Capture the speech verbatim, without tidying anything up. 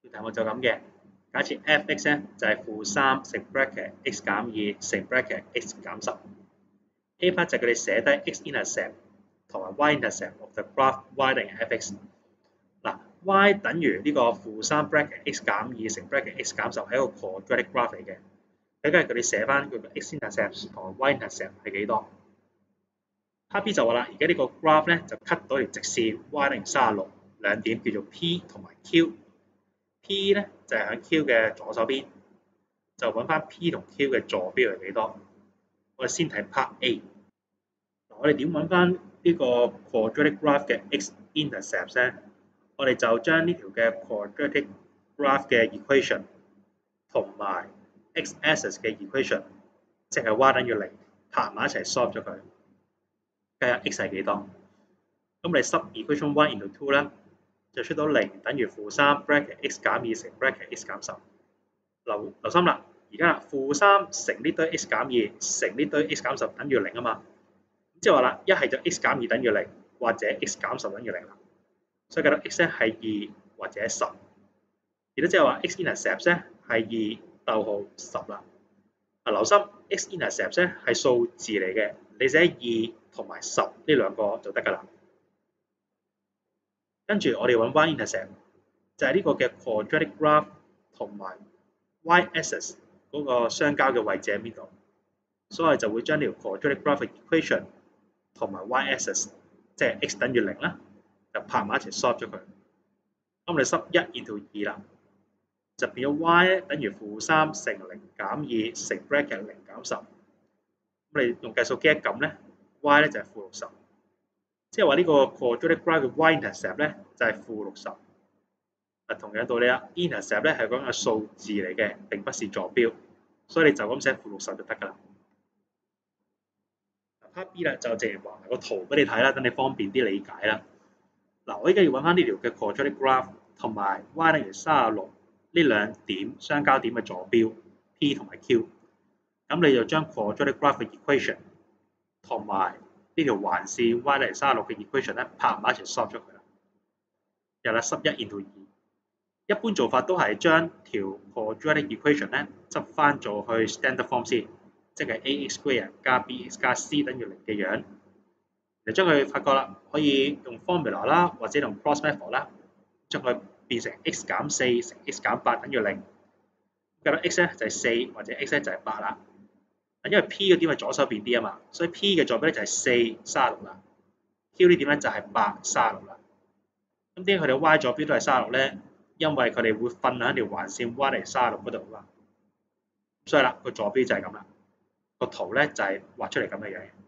條題目就咁嘅。假設 f(x) 咧就係負三乘 bracket x 減二乘 bracket x 減十。A part 就係佢哋寫低 x-intercept 同埋 y-intercept of the graph y 等於 f(x)。嗱 ，y 等於呢個負三 bracket x 減二乘 bracket x 減十係一個 quadratic graph 嚟嘅。咁跟住佢哋寫翻佢個 x-intercept 同埋 y-intercept 係幾多 ？Part B 就話啦，而家呢個 graph 咧就 cut 到條直線 y 等於三十六，兩點叫做 P 同埋 Q。P 咧就係、是、喺 Q 嘅左手邊，就揾翻 P 同 Q 嘅坐標係幾多？我哋先睇 Part A。嗱，我哋點揾翻呢個 quadratic graph 嘅 x-intercept 咧？我哋就將呢條嘅 quadratic graph 嘅 equation 同埋 x-axis 嘅 equation， 即係 y 等於零，拍埋一齊 solve 咗佢，計下 x 係幾多？咁你 sub equation one into two 啦，就出到零等於負三 bracket x 減二乘 bracket x 減十。留留心啦，而家負三乘呢堆 x 減二乘呢堆 x 減十等於零啊嘛，即係話啦，一係就 x 減二等於零，或者 x 減十等於零啦。所以計到 x 咧係二或者十，亦都即係話 x-intercept 咧係二逗號十啦。啊，留心 x-intercept 咧係數字嚟嘅，你寫二同埋十呢兩個就得㗎啦。跟住我哋揾 y-intercept， 就係呢個嘅 quadratic graph 同埋 y-axis 嗰個相交嘅位置喺邊度，所以就會將呢條 quadratic graph 嘅 equation 同埋 y-axis， 即係 x 等於零啦，就拍埋一齊 solve 咗佢。咁我哋 sub 一 into 二啦，就變咗 y 咧等於負三乘零減二乘 bracket 零減十。咁你用計數機一撳咧 ，y 咧就係負六十，即係話呢個 quadratic graph 嘅 y-intercept 咧就係負六十。嗱，同樣道理啦 ，intercept 咧係講嘅數字嚟嘅，並不是坐標，所以你就咁寫負六十就得㗎啦。Part B 啦，就直接畫埋個圖俾你睇啦，等你方便啲理解啦。嗱，我依家要揾翻呢條嘅 quadratic graph 同埋 y 等於三十六呢兩點相交點嘅坐標 P 同埋 Q。咁你就將 quadratic graph 嘅 equation 同埋呢條橫線 y 等於三十六嘅 equation 咧拍埋一齊 solve 咗佢啦。又啦，十一 into 二。一般做法都係將條 quadratic equation 咧執翻做去 standard form 先，即係 ax square 加 bx 加 c 等於零嘅樣。你將佢發覺啦，可以用 formula 啦，或者用 cross method 啦，將佢變成 x 減四乘 x 減八等於零。計到 x 咧就係四，或者 x 咧就係八啦。因為 P 嘅點係左手邊啲啊嘛，所以 P 嘅坐標咧就係四三十六啦。Q 呢點咧就係八三十六啦。咁點解佢哋 y 坐標都係三十六咧？因為佢哋會瞓喺條橫線 y 嚟三十六嗰度啊嘛。所以啦，個坐標就係咁啦。個圖咧就係畫出嚟咁嘅樣。